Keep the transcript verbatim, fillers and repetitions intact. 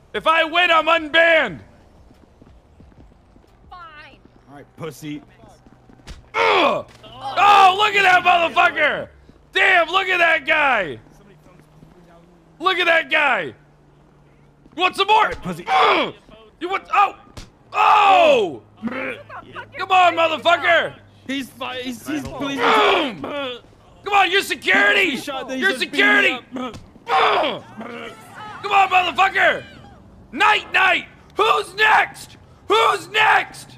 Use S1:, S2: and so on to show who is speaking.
S1: If I win, I'm unbanned.
S2: Fine.
S3: All right, pussy.
S1: Ugh. Oh, look at that motherfucker! Damn, look at that guy! Look at that guy! You want some more?
S3: Right, pussy.
S1: Ugh. You want? Oh! Oh! Come on, motherfucker!
S3: He's fine. He's, he's please.
S1: Boom! Come on, you're security! You're security! Ugh. Come on, motherfucker! Night, night! Who's next? Who's next?